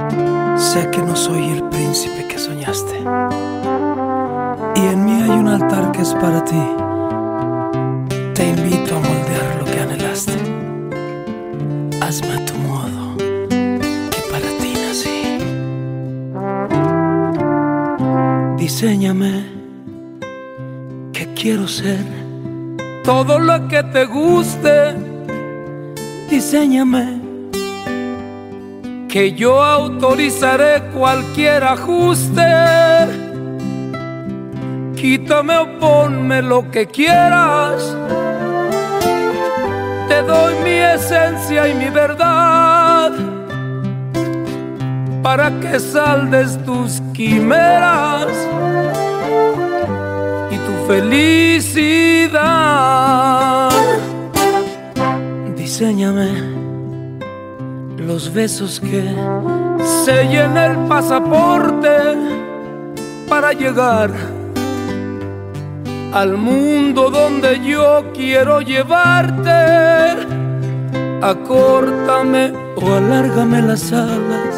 Sé que no soy el príncipe que soñaste, y en mí hay un altar que es para ti. Te invito a moldear lo que anhelaste. Hazme a tu modo, que para ti nací. Diséñame, que quiero ser todo lo que te guste. Diséñame, que yo autorizaré cualquier ajuste. Quítame o ponme lo que quieras. Te doy mi esencia y mi verdad, para que saldes tus quimeras y tu felicidad. Diséñame los besos que sellen el pasaporte para llegar al mundo donde yo quiero llevarte. Acórtame o alárgame las alas,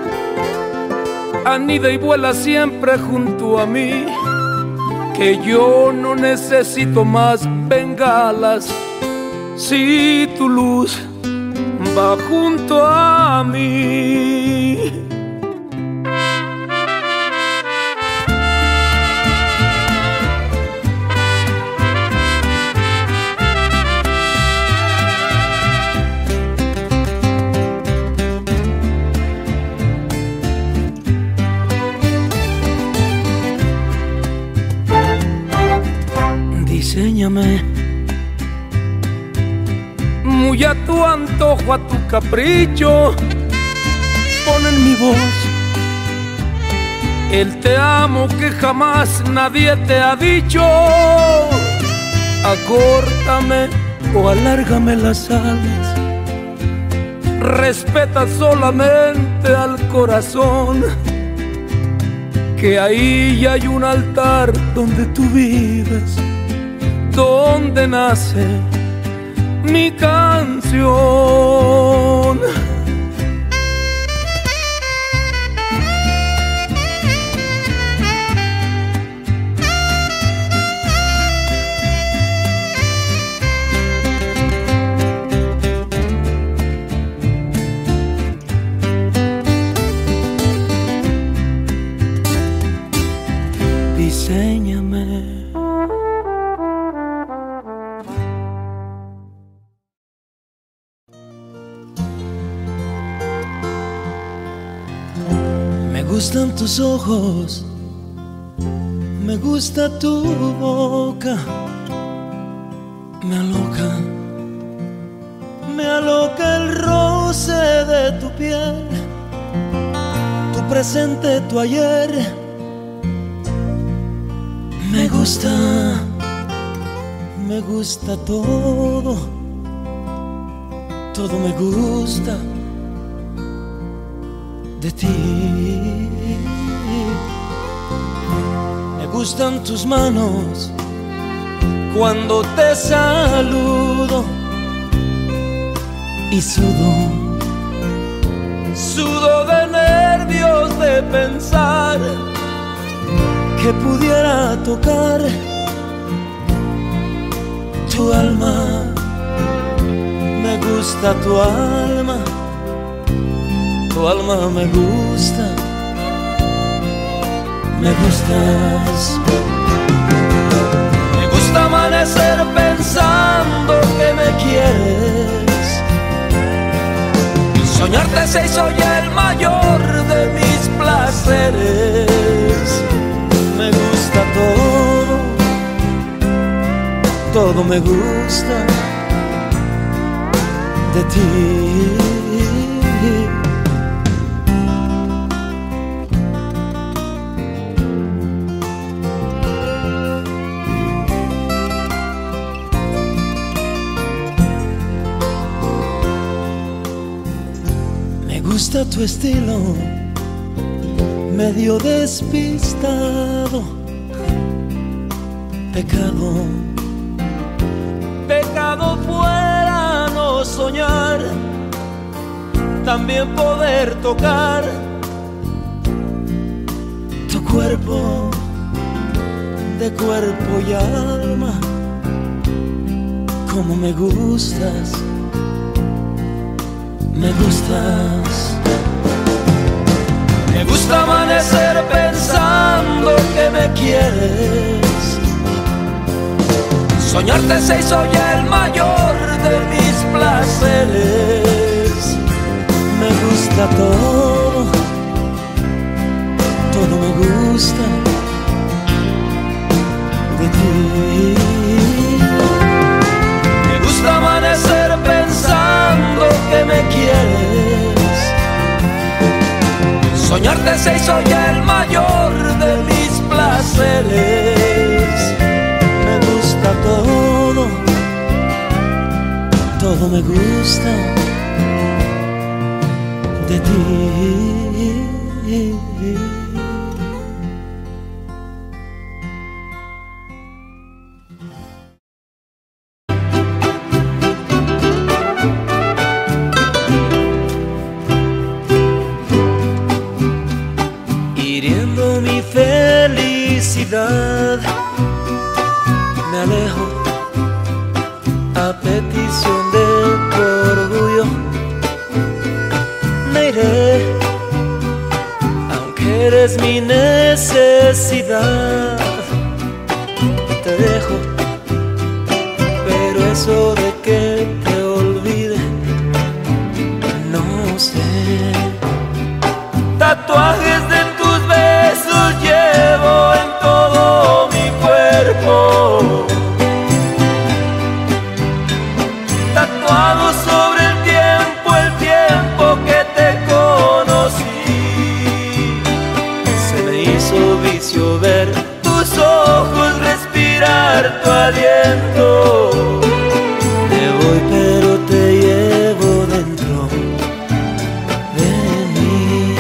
anida y vuela siempre junto a mí, que yo no necesito más bengalas si tu luz va junto a mí. Diséñame muy a tu antojo, a tu capricho. Pon en mi voz el te amo que jamás nadie te ha dicho. Acórtame o alárgame las alas, respeta solamente al corazón, que ahí ya hay un altar donde tú vives, donde nace mi canción. Diséñame. Me gustan tus ojos, me gusta tu boca, me aloca el roce de tu piel, tu presente, tu ayer. Me gusta todo, todo me gusta de ti. Me gustan tus manos cuando te saludo y sudo de nervios de pensar que pudiera tocar tu alma. Me gusta tu alma me gusta, me gustas. Me gusta amanecer pensando que me quieres, y soñarte se hizo ya el mayor de mis placeres. Me gusta todo, todo me gusta de ti. Me gusta tu estilo, medio despistado. Pecado fuera no soñar, también poder tocar de cuerpo y alma. Como me gustas, me gustas. Me gusta amanecer pensando que me quieres. Soñarte se hizo ya el mayor de mis placeres. Me gusta todo, todo me gusta de ti. Me gusta amanecer pensando que me quieres. Soñarte se hizo ya el mayor de mis placeres. Me gusta todo, todo me gusta de ti. Hiriendo mi felicidad, me alejo a petición de tu orgullo. Me iré, aunque eres mi necesidad. Te dejo, pero eso de que te olvide, no sé. Tatuajes de tus besos llevo en todo mi cuerpo, tatuado sobre el tiempo que te conocí. Se me hizo vicio ver tus ojos, respirar tu aliento. Me voy pero te llevo dentro de mí.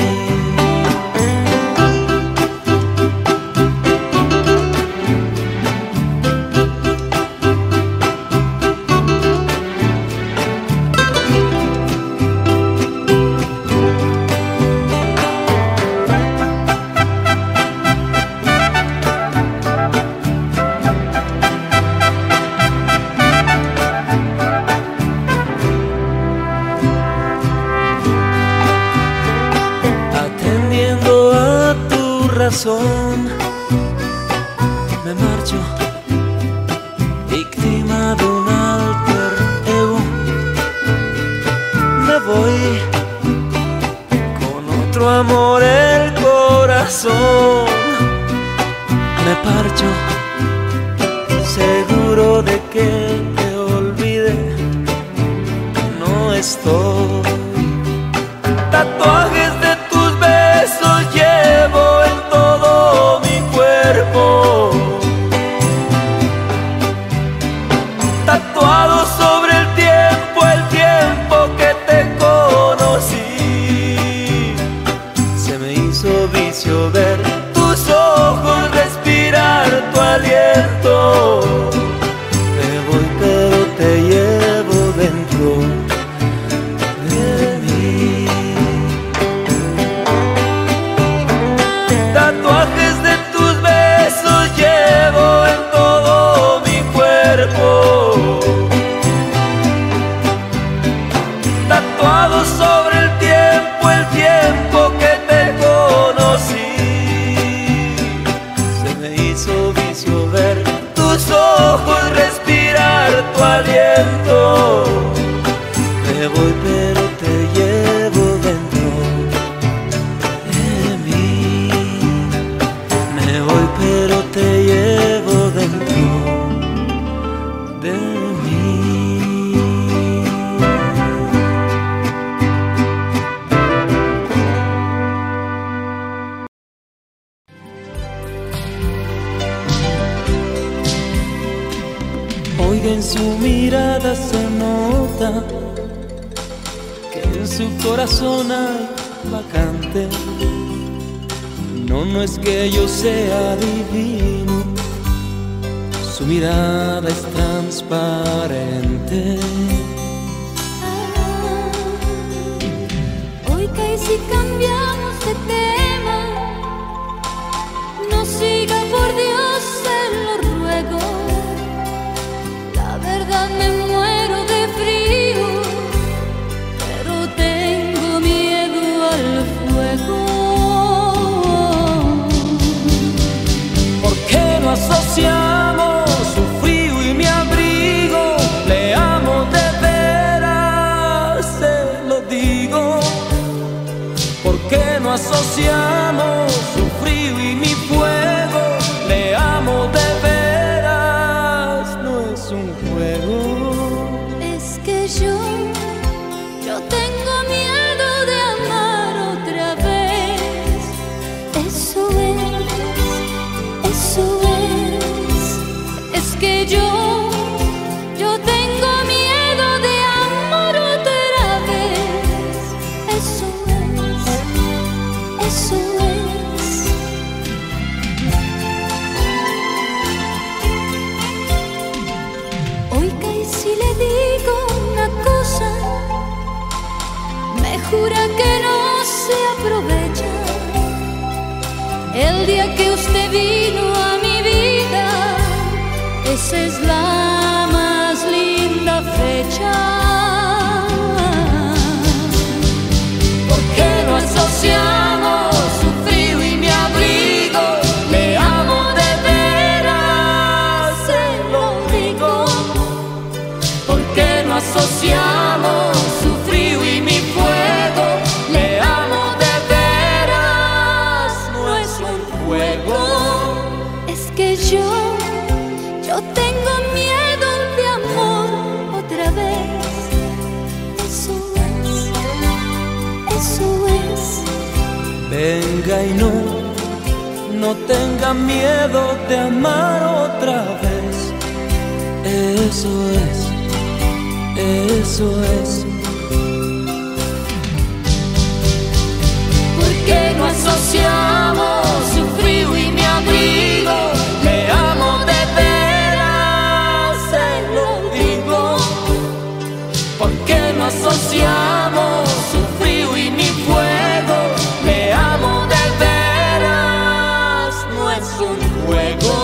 Me marcho, víctima de un alter ego. Me voy con otro amor el corazón. Me parcho, seguro de que te olvide. No estoy. Tatuajes de tus besos llevo en todo mi cuerpo, tatuado sobre el tiempo que te conocí. Se me hizo vicio ver tus ojos, respirar tu aliento. Me voy pero te llevo dentro de mí. Tatuajes de tus besos llevo en todo mi cuerpo, tatuado sobre el tiempo que te conocí. Se me hizo vicio ver tus ojos, respirar tu aliento. Me voy pero te llevo dentro de mí. Me voy pero te llevo dentro de mí. Oiga, en su mirada se nota que en su corazón hay vacante. No, no es que yo sea divino, su mirada es transparente. Hoy que si cambiamos de tema, qué no asociamos su frío y mi fuego? Le amo de veras, no es un juego. Es que yo tengo miedo de amar otra vez. Eso es que yo tengo miedo de amar otra vez. Eso es. Oiga, y si le digo una cosa, me jura que no se aprovecha. El día que usted vino a mi vida, esa es la más linda fecha. ¿Por qué no asociamos su frío y mi abrigo? Le amo de veras, se lo digo. ¿Por qué no asociamos su frío y mi fuego? Le amo de veras, no es un juego. Es que yo tengo miedo de amor otra vez. Eso es. Venga y no tenga miedo de amar otra vez. Eso es. ¿Por qué no asociamos su frío y mi abrigo? Le amo de veras, se lo digo. ¿Por qué no asociamos su frío y mi fuego? Le amo de veras, no es un juego.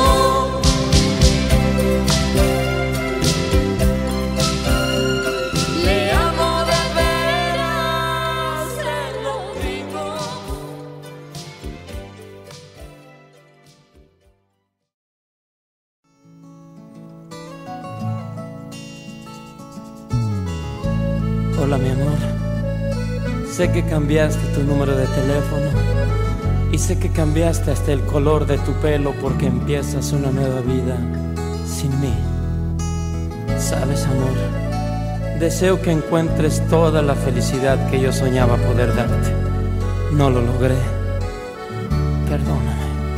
Le amo de veras, se lo digo. Hola mi amor, sé que cambiaste tu número de teléfono y sé que cambiaste hasta el color de tu pelo porque empiezas una nueva vida sin mí. Sabes amor, deseo que encuentres toda la felicidad que yo soñaba poder darte. No lo logré, perdóname.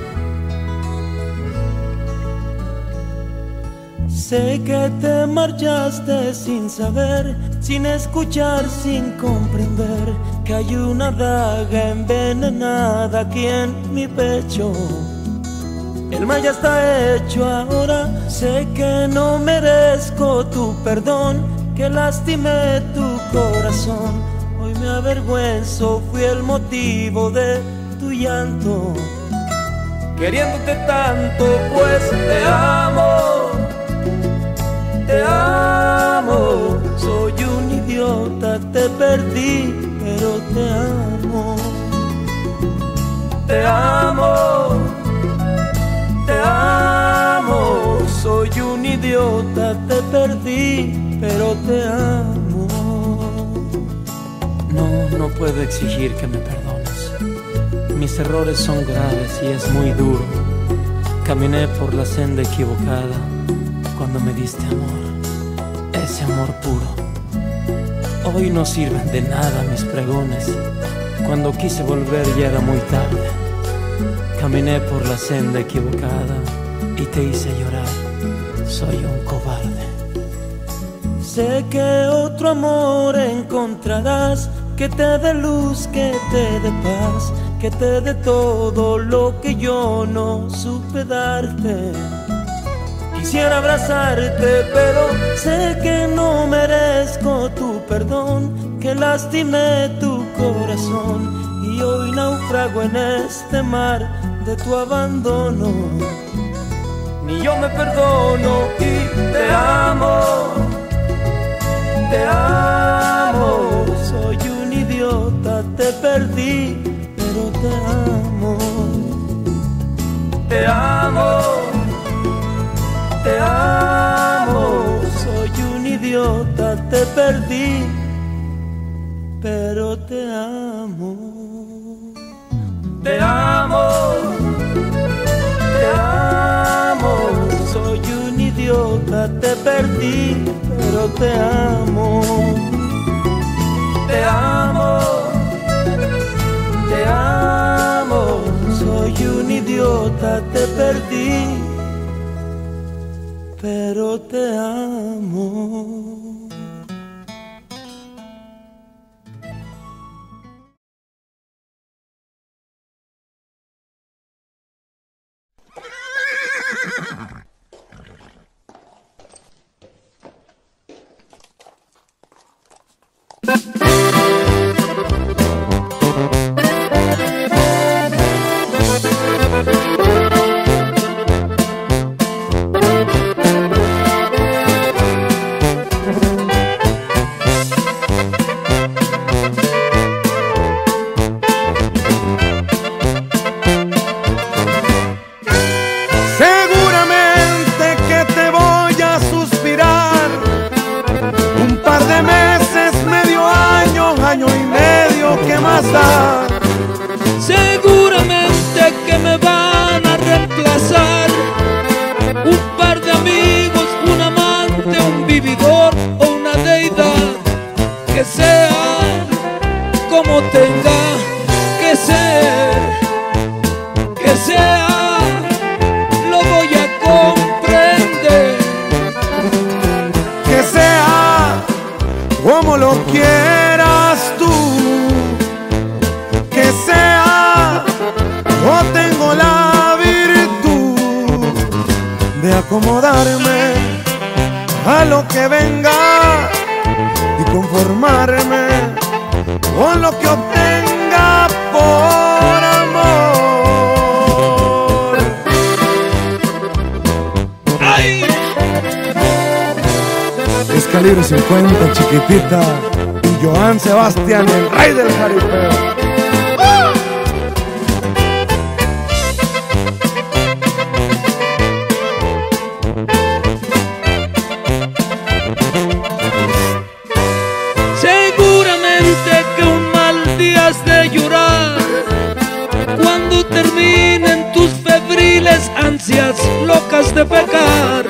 Sé que te marchaste sin saber, sin escuchar, sin comprender que hay una daga envenenada aquí en mi pecho. El mal ya está hecho ahora, sé que no merezco tu perdón, que lastimé tu corazón. Hoy me avergüenzo, fui el motivo de tu llanto. Queriéndote tanto, pues te amo. Te amo, soy un idiota, te perdí, pero te amo. Te amo, te amo, soy un idiota, te perdí, pero te amo. No puedo exigir que me perdones. Mis errores son graves y es muy duro. Caminé por la senda equivocada cuando me diste amor, ese amor puro. Hoy no sirven de nada mis pregones. Cuando quise volver ya era muy tarde. Caminé por la senda equivocada y te hice llorar. Soy un cobarde. Sé que otro amor encontrarás, que te dé luz, que te dé paz, que te dé todo lo que yo no supe darte. Quisiera abrazarte, pero sé que no merezco tu perdón, que lastimé tu corazón y hoy naufrago en este mar de tu abandono. Ni yo me perdono y te amo, te amo. Soy un idiota, te perdí, pero te amo. Te amo, te amo. Soy un idiota, te perdí, pero te amo. Te amo, te amo. Soy un idiota, te perdí, pero te amo. Te amo, te amo. Soy un idiota, te perdí, pero te amo. Seguramente que me van a reemplazar un par de amigos, un amante, un vividor o una deidad. Que sea como tenga que ser, que sea, lo voy a comprender. Que sea como lo quieras tú, que sea, yo tengo la virtud de acomodarme a lo que venga y conformarme con lo que obtenga por amor. ¡Ay! Es Calibre 50, Chiquitita, y Joan Sebastián, el rey del jaripeo. Seguramente que un mal día has de llorar cuando terminen tus febriles ansias locas de pecar.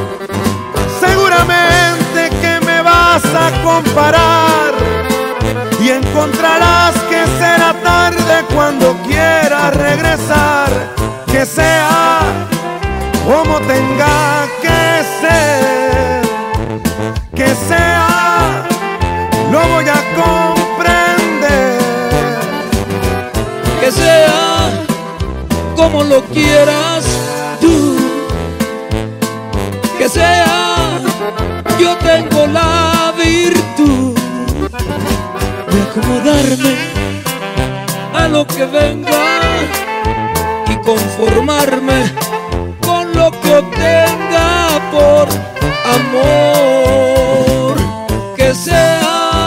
Seguramente que me vas a comparar y encontrarás que será tarde cuando quieras regresar. Que sea como tenga que ser, que sea, lo voy a comprender. Que sea como lo quieras tú, que sea, yo tengo la virtud de acomodarme a lo que venga y conformarme con lo que obtenga por amor. Que sea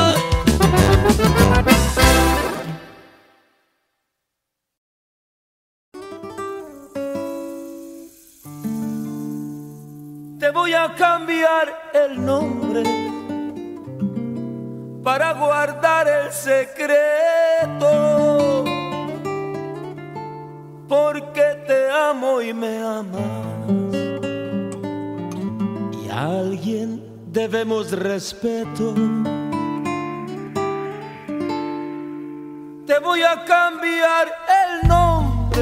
te voy a cambiar el nombre para guardar el secreto, porque te amo y me amas, y a alguien debemos respeto. Te voy a cambiar el nombre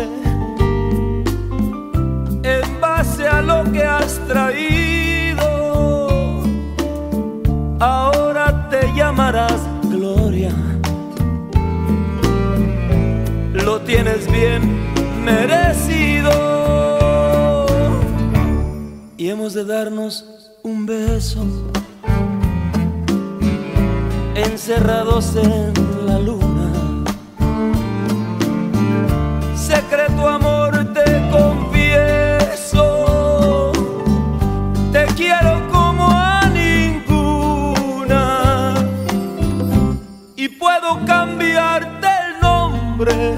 en base a lo que has traído. Ahora te llamarás Gloria, lo tienes bien merecido, y hemos de darnos un beso encerrados en la luna. Secreto amor, te confieso, te quiero como a ninguna, y puedo cambiarte el nombre,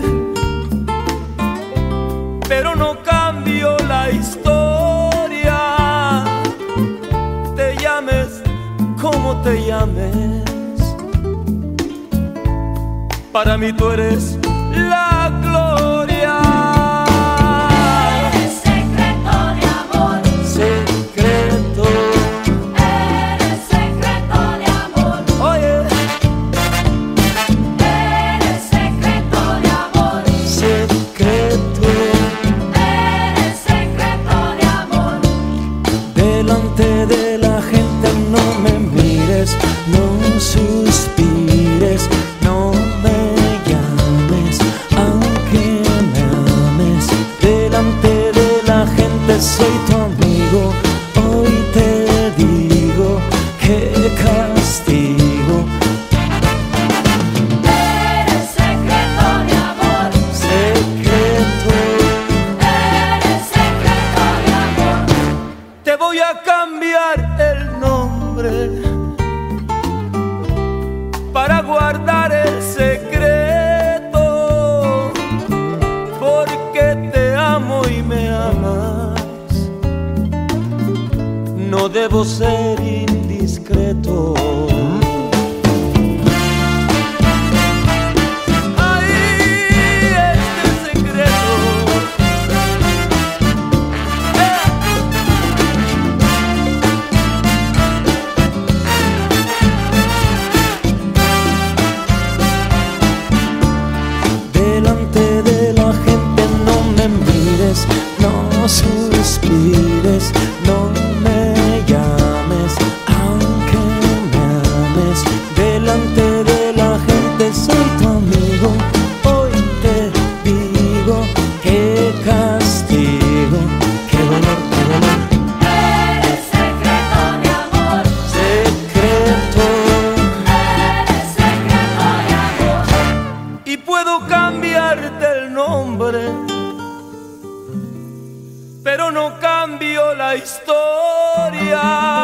pero no cambio la historia. Te llames como te llames, para mí tú eres la gloria. debo ser indiscreto. No suspires, no me llames, aunque me ames. Delante de la gente soy tu amigo. Hoy te digo qué castigo, qué dolor, qué dolor. Eres secreto, mi amor. Secreto. Eres secreto, mi amor. Y puedo cambiarte el nombre, pero no cambio la historia.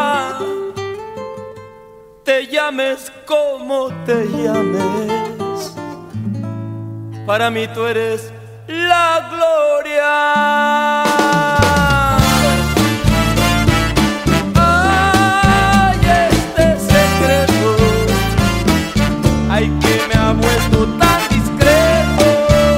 Te llames como te llames, para mí tú eres la gloria. Ay, este secreto, ay, que me ha vuelto tan discreto.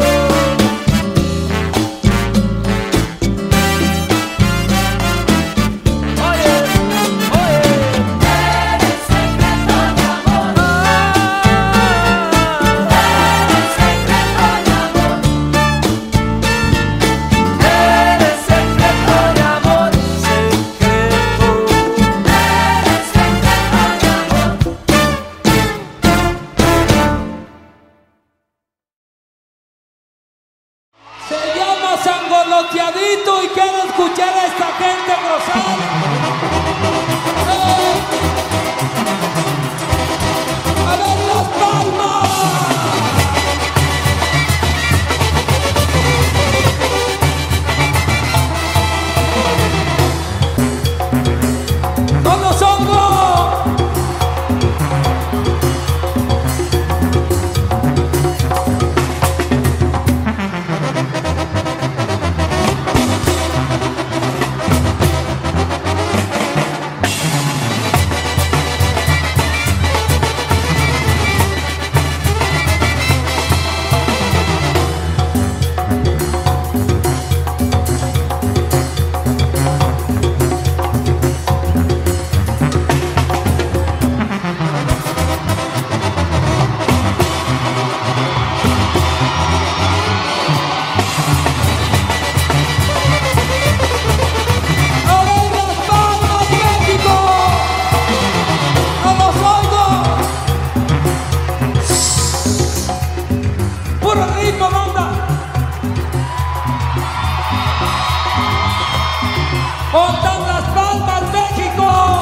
Sangoloteadito y quiero escuchar a esta gente gozar. A ver las palmas. ¡Con los hombros! ¡Pontan las palmas, México!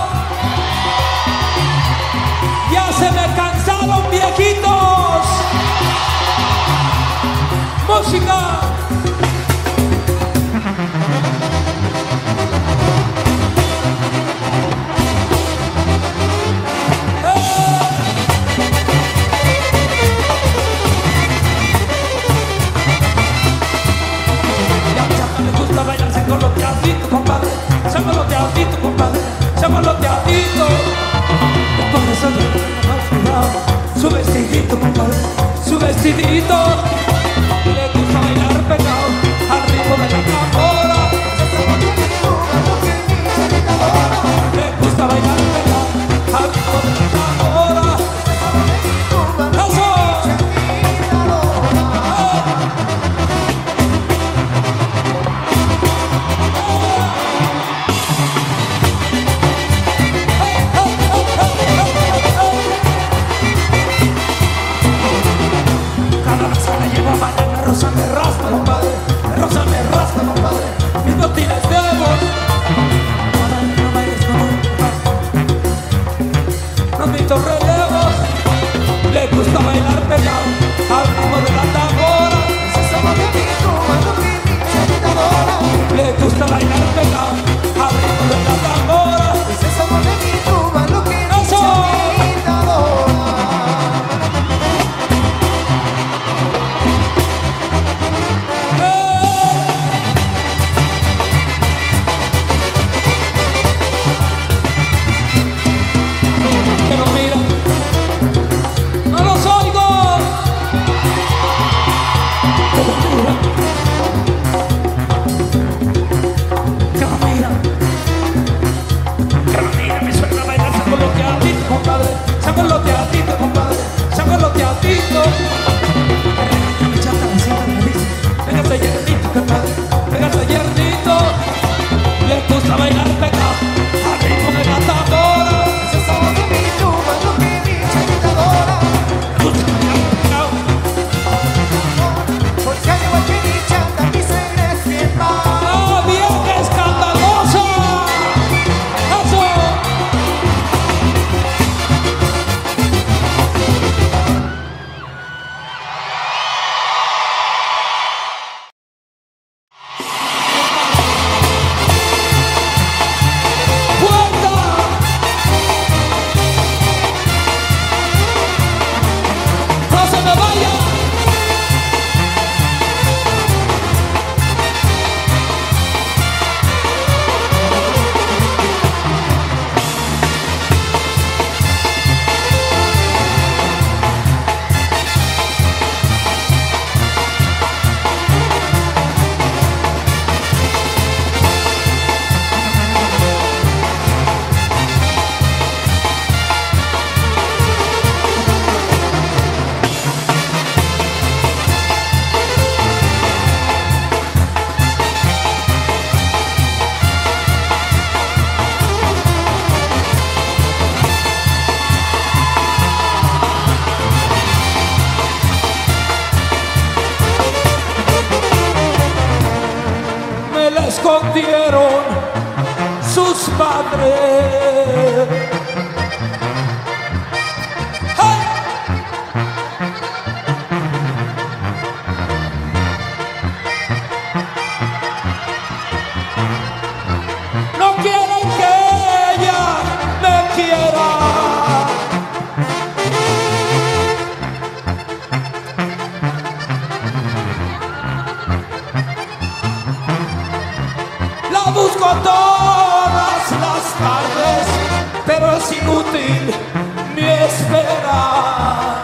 ¡Ya se me cansaron, viejitos! ¡Música! Me gusta bailar sangoloteadito, compadre. Sangoloteadito, compadre. Sangoloteadito. Por eso le tengo más cuidado. Su vestidito, compadre. Su vestidito. Le gusta bailar pegado al ritmo de la tambora. Le gusta bailar pegado al ritmo de la tambora. ¡Eso! Rosa me raspa, compadre. Rosa me raspa, compadre. Mis botines de amor. No bailes, no mitos relevos. Le gusta bailar pegado al ritmo de la tambora. Le gusta bailar pegado al ritmo de la tambora. ¡Eso! escondieron sus padres. ¡Ay! No quieren que ella me quiera. La busco todas las tardes, pero es inútil mi esperar.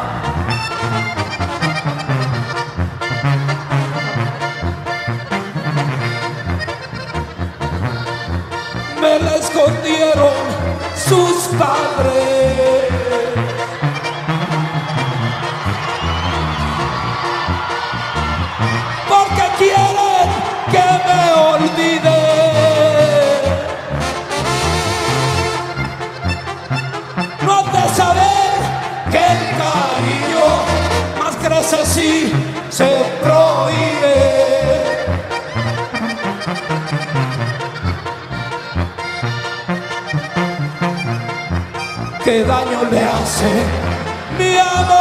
Me la escondieron sus padres. Porque quieren que me olvide. No han de saber que el cariño más crece si se prohíbe. ¿Qué daño le hace mi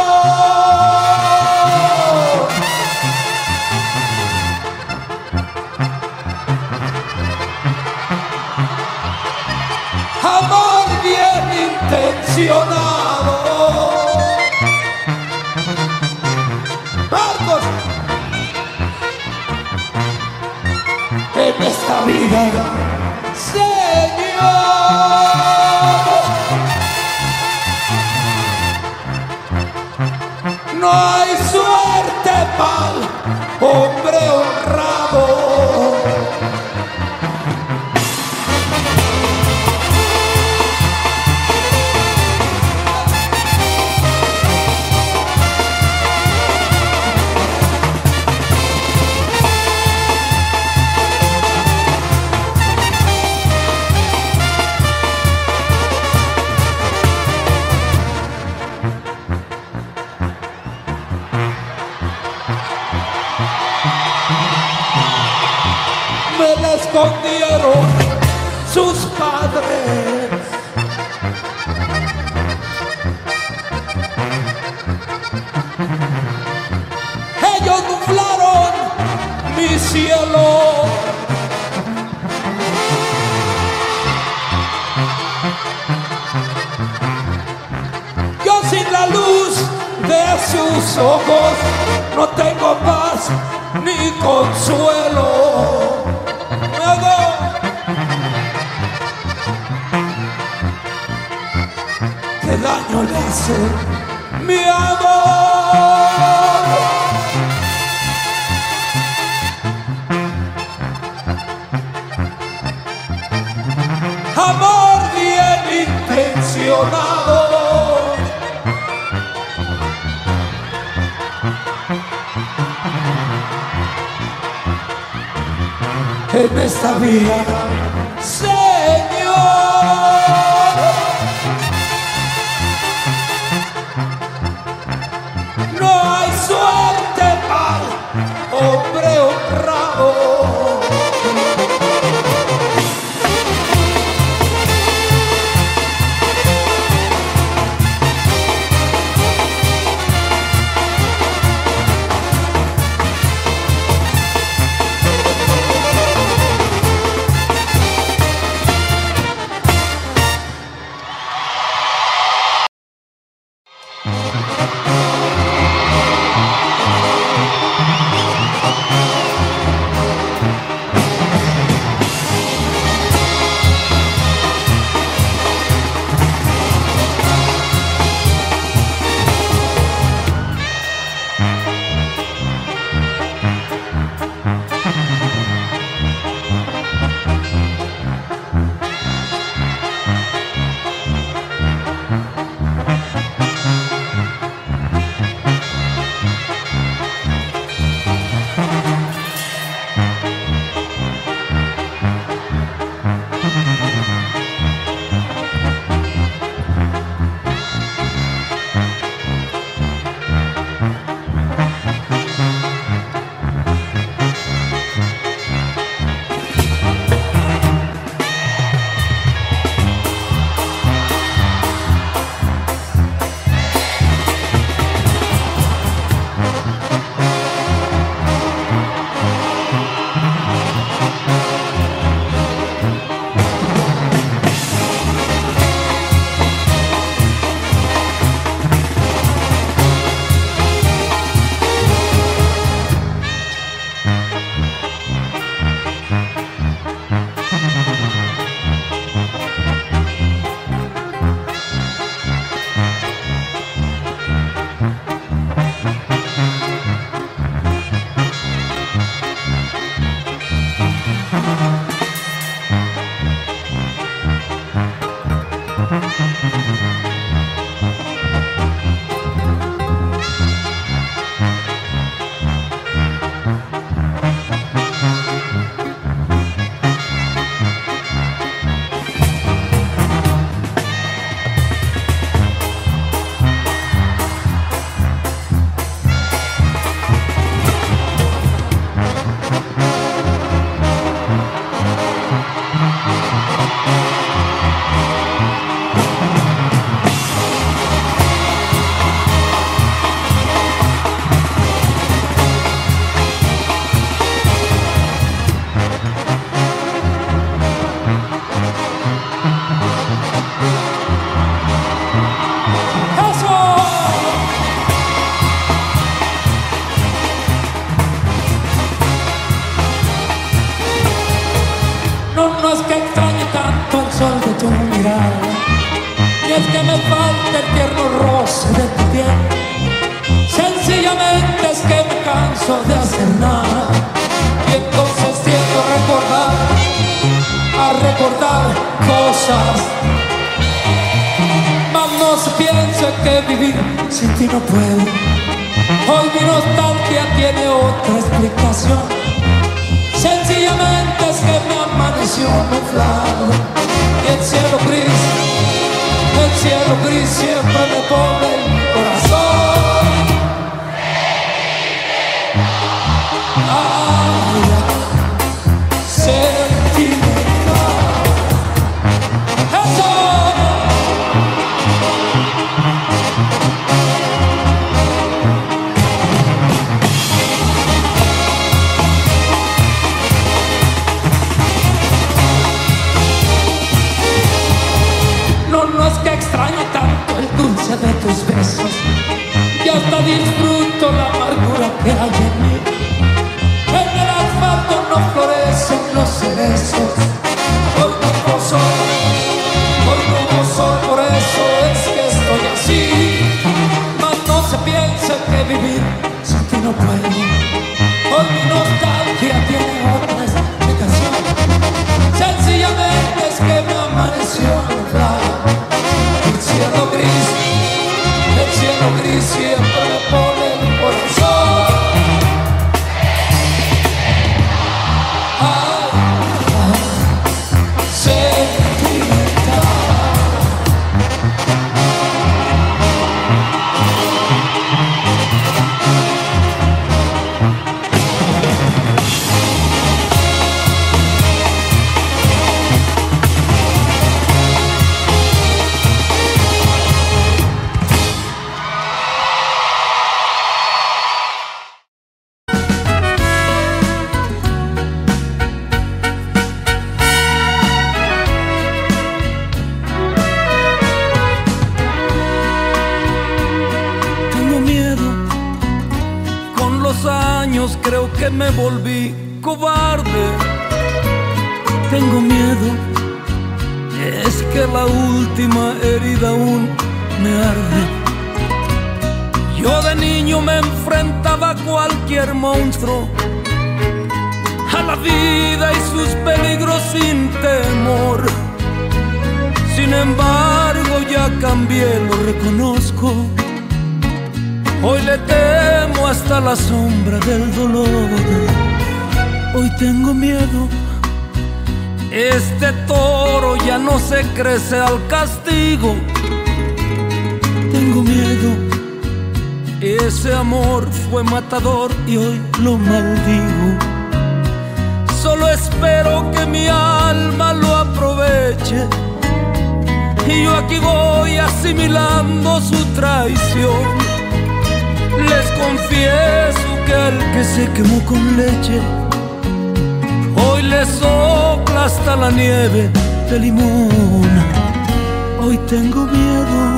amor? Amor bien intencionado. Marcos, en esta vida, Señor, no hay suerte pa'l hombre honrado. Me la escondieron sus padres. Ellos nublaron mi cielo. Yo sin la luz de sus ojos no tengo paz ni consuelo. ¿Qué daño le hace mi amor? en esta vida, Señor. No hay suerte para hombre honrado. No es que extrañe tanto el sol de tu mirada, ni es que me falte el tierno roce de tu piel. Sencillamente es que me canso de hacer nada, y entonces tiendo a recordar cosas. Mas no se piense que vivir sin ti no puedo. Hoy mi nostalgia tiene otra explicación. Sencillamente es que me amaneció nublado, y el cielo gris siempre me pone el corazón. Ay, sentimental. ¡Eso! No es que extrañe tanto el dulce de tus besos, años creo que me volví cobarde. Tengo miedo, es que la última herida aún me arde. Yo de niño me enfrentaba a cualquier monstruo, a la vida y sus peligros sin temor. Sin embargo ya cambié, lo reconozco. Hoy le temo hasta la sombra del dolor. Hoy tengo miedo, este toro ya no se crece al castigo. Tengo miedo, ese amor fue matador y hoy lo maldigo. Solo espero que mi alma lo aproveche, y yo aquí voy asimilando su traición. Les confieso que al que se quemó con leche, hoy le sopla hasta la nieve de limón. Hoy tengo miedo.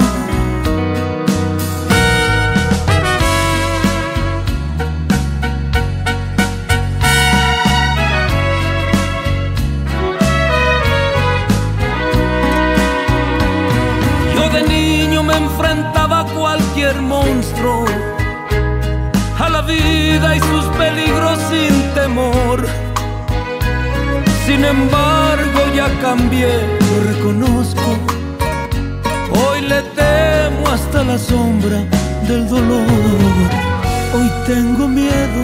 Yo de niño me enfrentaba a cualquier monstruo, a la vida y sus peligros sin temor. Sin embargo ya cambié, lo reconozco. Hoy le temo hasta la sombra del dolor. Hoy tengo miedo,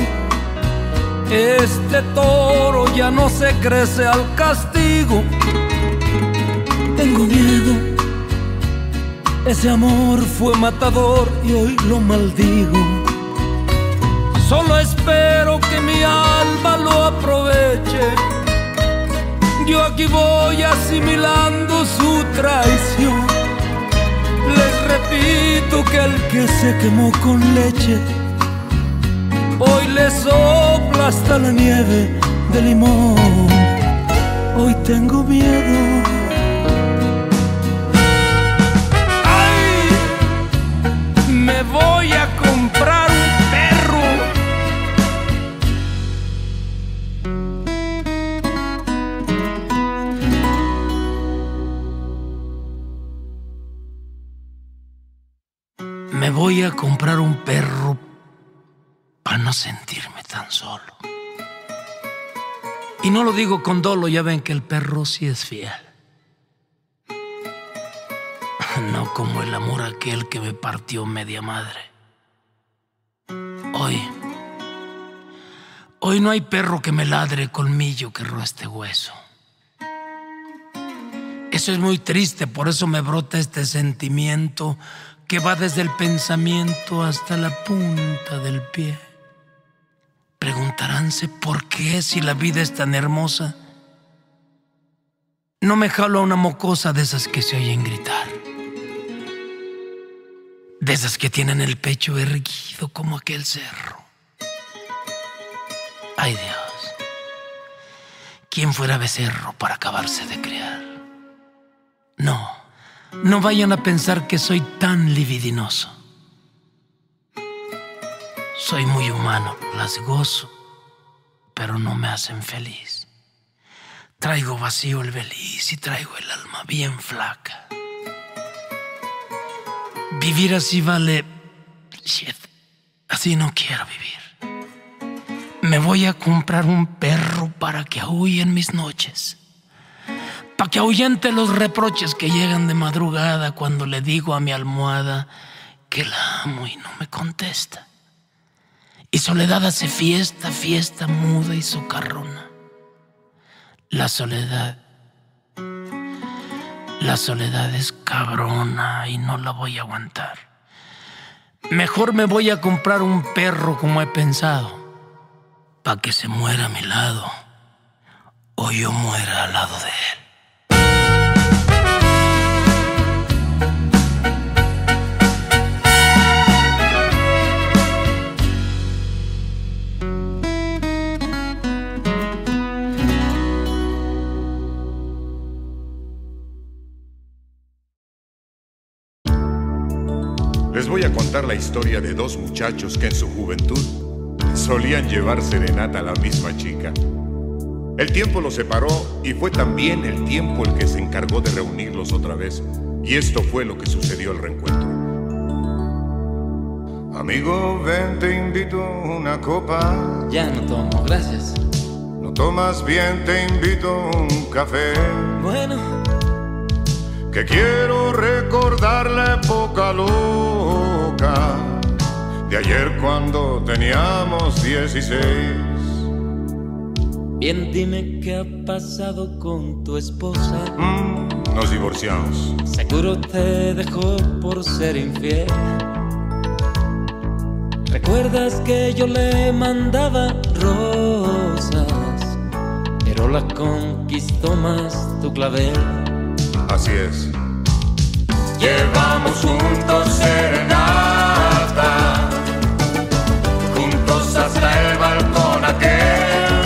este toro ya no se crece al castigo. Tengo miedo, ese amor fue matador y hoy lo maldigo. Solo espero que mi alma lo aproveche, yo aquí voy asimilando su traición. Les repito que el que se quemó con leche, hoy le sopla hasta la nieve de limón. Hoy tengo miedo. ¡Ay! Me voy a comprar un perro. Me voy a comprar un perro para no sentirme tan solo. Y no lo digo con dolo, ya ven que el perro sí es fiel. No como el amor aquel que me partió media madre. Hoy no hay perro que me ladre, colmillo que rueste hueso. Eso es muy triste, por eso me brota este sentimiento que va desde el pensamiento hasta la punta del pie. Preguntaránse por qué, si la vida es tan hermosa, no me jalo a una mocosa de esas que se oyen gritar, de esas que tienen el pecho erguido como aquel cerro. Ay Dios, ¿quién fuera becerro para acabarse de criar? No vayan a pensar que soy tan libidinoso. Soy muy humano, las gozo, pero no me hacen feliz. Traigo vacío el beliz y traigo el alma bien flaca. Vivir así vale shit. Así no quiero vivir. Me voy a comprar un perro para que aúlle en mis noches, para que ahuyente los reproches que llegan de madrugada cuando le digo a mi almohada que la amo y no me contesta. Y soledad hace fiesta, fiesta muda y socarrona. La soledad es cabrona y no la voy a aguantar. Mejor me voy a comprar un perro como he pensado, para que se muera a mi lado o yo muera al lado de él. Les voy a contar la historia de dos muchachos que en su juventud solían llevar serenata a la misma chica. El tiempo los separó y fue también el tiempo el que se encargó de reunirlos otra vez. Y esto fue lo que sucedió al reencuentro. Amigo, ven, te invito a una copa. Ya no tomo, gracias. No tomas bien, te invito a un café. Bueno, que quiero recordar la época loca de ayer cuando teníamos 16. bien, dime qué ha pasado con tu esposa. Nos divorciamos. Seguro te dejó por ser infiel. ¿Recuerdas que yo le mandaba rosas, pero la conquistó más tu clavel? Así es. Llevamos juntos serenata, juntos hasta el balcón aquel.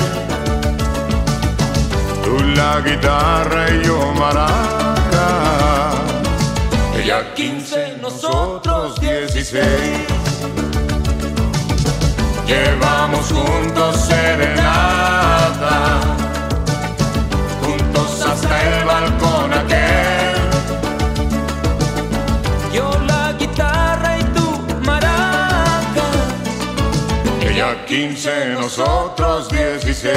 Tú la guitarra y yo maraca. Ella 15, nosotros 16. Llevamos juntos serenata, juntos hasta el balcón aquel. Yo la guitarra y tú maracas. Ella 15, nosotros 16.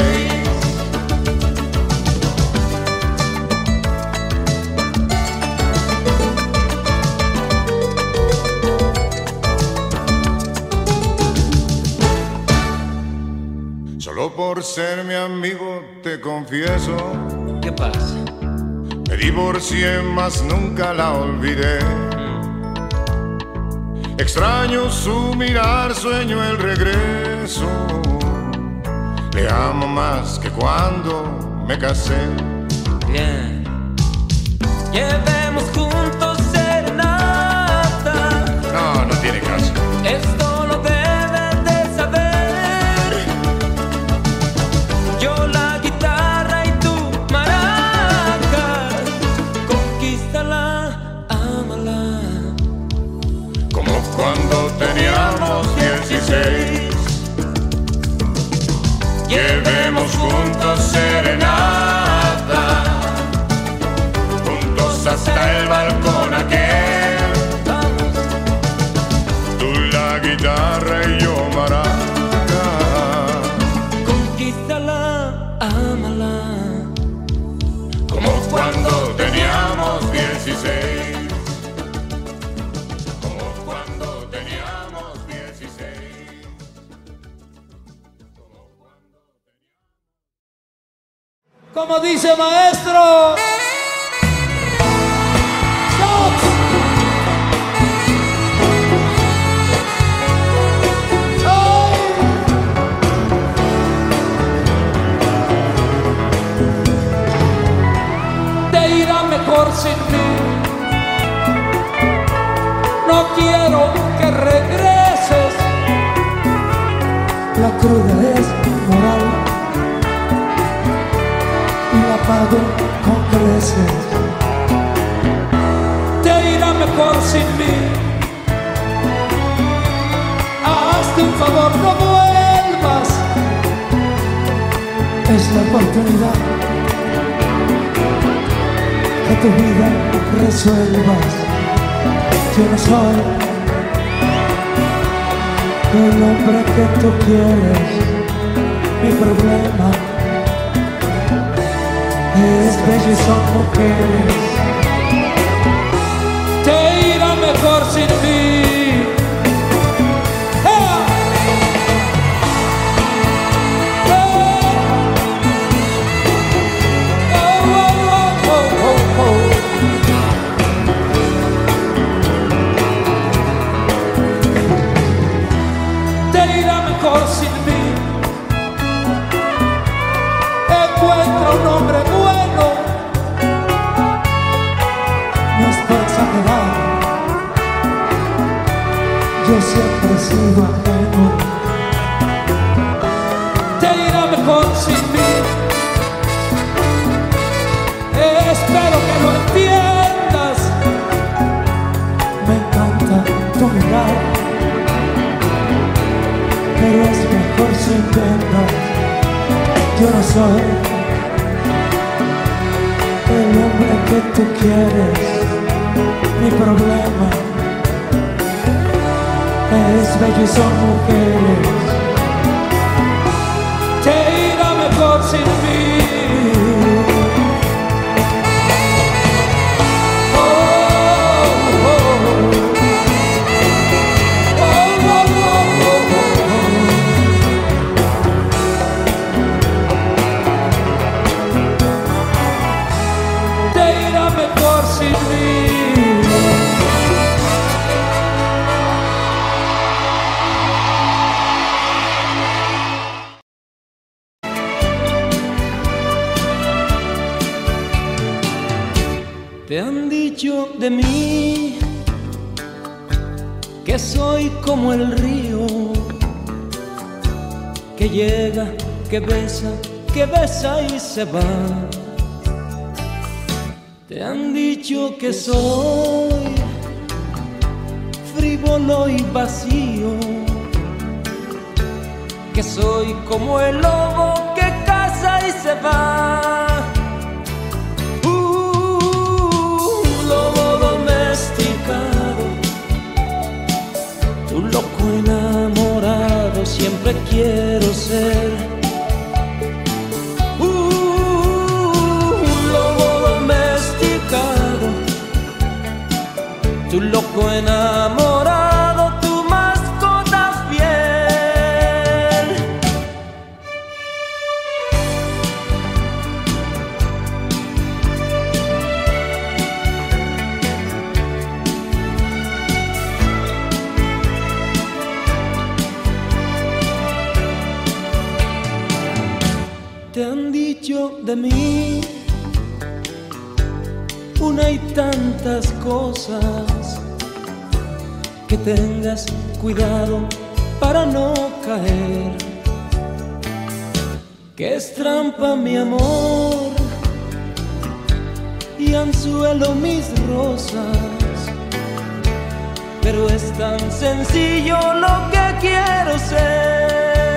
Solo por ser mi amigo te confieso. ¿Qué pasa? Me divorcié, mas nunca la olvidé. Extraño su mirar, sueño el regreso. Le amo más que cuando me casé. Bien. Llevemos juntos serenata. No, no tiene caso. Esto lo debes de saber. Yo la guitarra y tú maracas. Conquístala, ámala. Como cuando teníamos 16. Llevemos juntos serenata, juntos hasta el balcón aquel. Tú la guitarra y yo maraca. Conquístala, ámala. Como cuando teníamos 16. Como cuando teníamos 16. Como dice maestro. ¡Stop! ¡Ay! Te irá mejor sin mí. No quiero que regreses. La cruda es moral y la pago con creces. Te irá mejor sin mí. Hazte un favor, no vuelvas. Es la oportunidad que tu vida resuelvas. Yo no soy el hombre que tú quieres. Mi problema es bello y son mujeres. Te irá mejor sin mí. Te irá mejor sin mí. Encuentra un hombre bueno. No es por exagerar. Yo siempre he sido ajeno. Te irá mejor sin mí. Espero que lo entiendas. Me encanta tu mirar, pero es mejor vengas, yo no soy el hombre que tú quieres. Mi problema es bello y son mujeres. Te irá mejor sin mí. Te han dicho de mí que soy como el río, que llega, que besa y se va. Te han dicho que soy frívolo y vacío, que soy como el lobo que caza y se va. Un loco enamorado siempre quiero ser. Un lobo domesticado, tu loco enamorado, tu mascota fiel. Te han dicho de mí una y tantas cosas, que tengas cuidado para no caer, que es trampa mi amor y anzuelo mis rosas, pero es tan sencillo lo que quiero ser.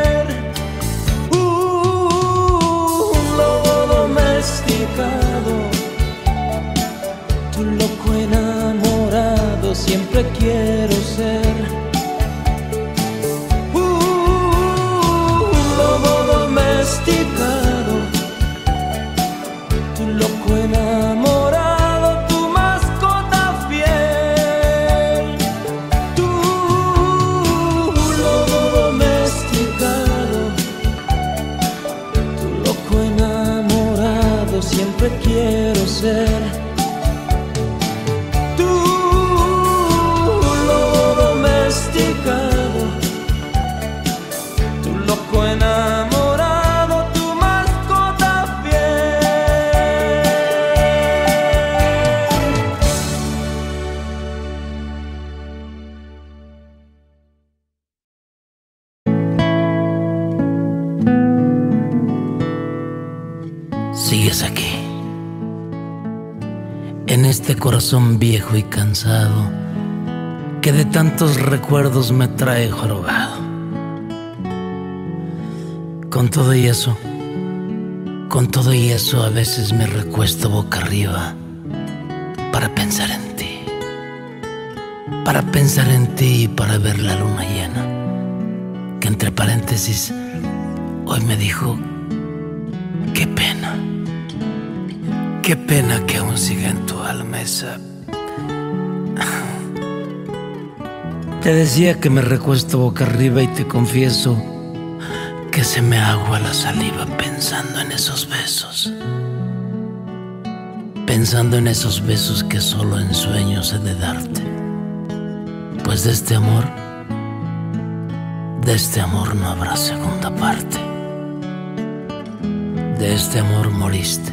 Tu loco enamorado siempre quiero ser. Un lobo domesticado, tu loco enamorado, tu mascota fiel. Tu lobo domesticado, tu loco enamorado siempre quiero ser. Tu lobo domesticado, tu loco enamorado, tu mascota fiel. Sigues aquí, en este corazón viejo y cansado, que de tantos recuerdos me trae jorobado. Con todo y eso, a veces me recuesto boca arriba para pensar en ti. Para pensar en ti y para ver la luna llena, que entre paréntesis hoy me dijo: qué pena. Qué pena que aún siga en tu alma esa. Te decía que me recuesto boca arriba y te confieso que se me agua la saliva pensando en esos besos. Pensando en esos besos que solo en sueños he de darte. Pues de este amor no habrá segunda parte. De este amor moriste.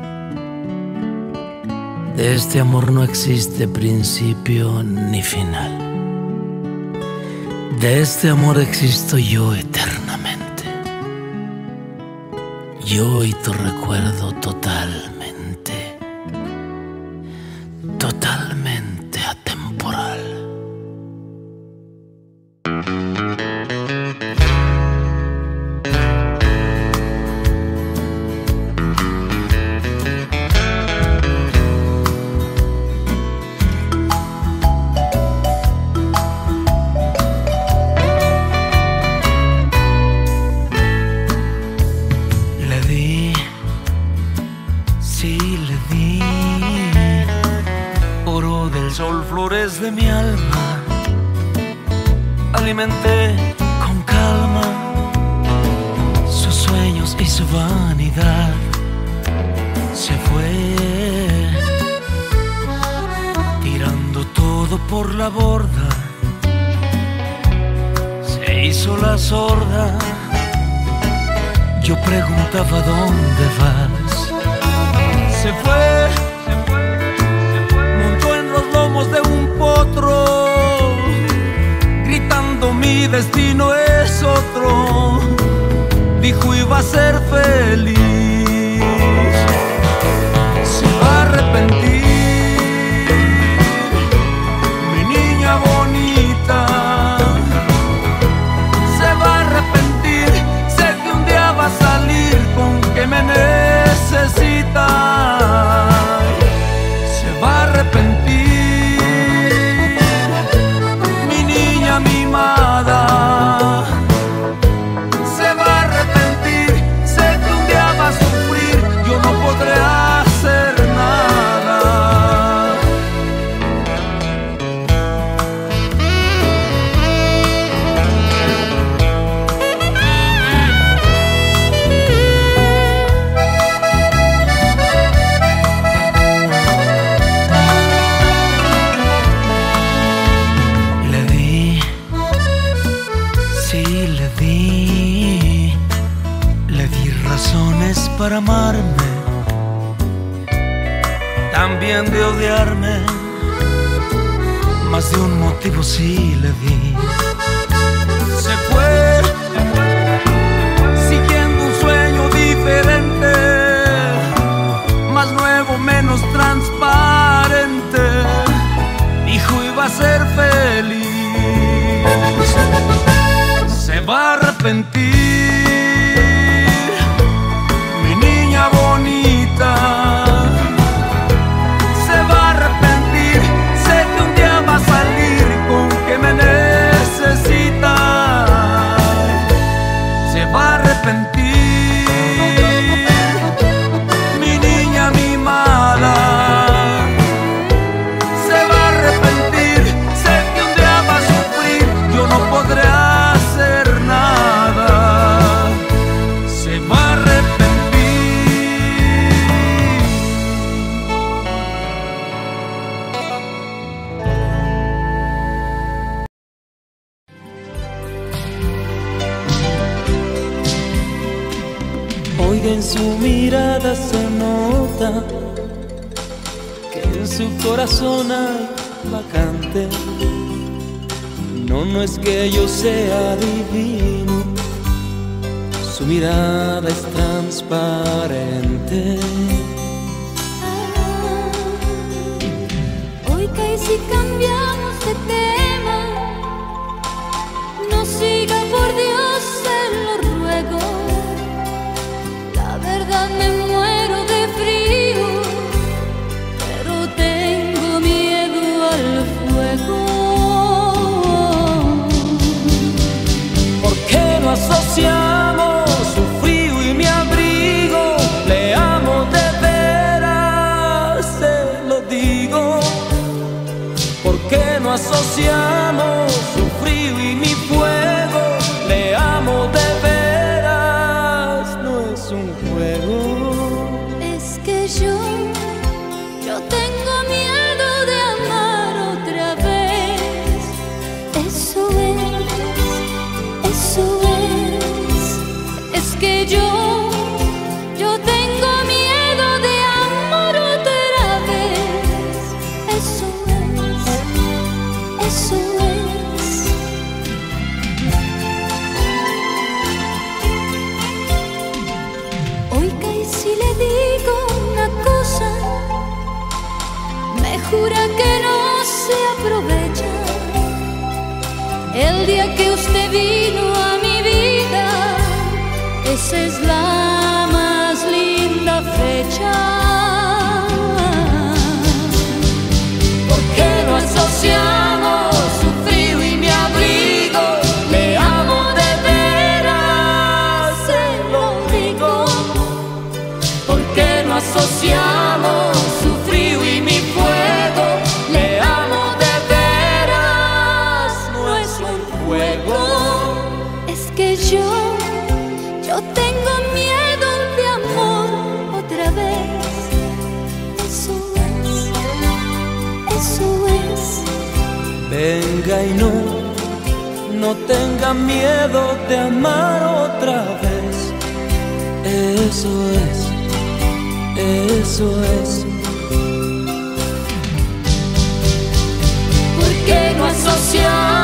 De este amor no existe principio ni final. De este amor existo yo eternamente. Yo y tu recuerdo totalmente atemporal. través de mi alma alimenté con calma sus sueños y su vanidad. Se fue tirando todo por la borda, se hizo la sorda. Yo preguntaba ¿dónde vas? Se fue, montó en los lomos de un potro, gritando mi destino es otro. Dijo iba a ser feliz, se va a arrepentir, mi niña bonita. Se va a arrepentir, sé que un día va a salir con que me necesita. Se va a arrepentir, mi niña mimada. Se va a arrepentir, sé que un día va a sufrir, yo no podré hacer nada. Le di, sí le di, le di razones para amarme, también de odiarme, más de un motivo sí le di. Se fue, siguiendo un sueño diferente, más nuevo, menos transparente. Dijo iba a ser feliz, se va a arrepentir, mi niña bonita. Se va a arrepentir, sé que un día va a salir con que me necesita. Se va a arrepentir, mi niña mimada. Se va a arrepentir, sé que un día va a sufrir, yo no podré hacer nada. Se va a arrepentir. Oiga, en su mirada se nota que en su corazón hay vacante. No, no es que yo sea divino, su mirada es transparente. Oiga, y si cambiamos de tema, no siga por Dios, se lo ruego. La verdad me muero de frío, pero tengo miedo al fuego. ¿Por qué no asociamos su frío y mi abrigo? Le amo de veras, se lo digo. ¿Por qué no asociamos su frío y mi fuego? Le amo de veras, no es un juego. Es que yo tengo miedo de amar otra vez. Eso es que yo tengo miedo de amar otra vez. Eso es. Oiga, y si le digo una cosa, me jura que no se aprovecha. El día que usted vino a mi vida, esa es la más linda fecha. ¿Por qué no asociamos su frío y mi abrigo? Le amo de veras, se lo digo. ¿Por qué no asociamos su frío y mi fuego? Le amo de veras. Yo tengo miedo de amor otra vez. Eso es. Venga y no tenga miedo de amar otra vez. Eso es. ¿Por qué no asociar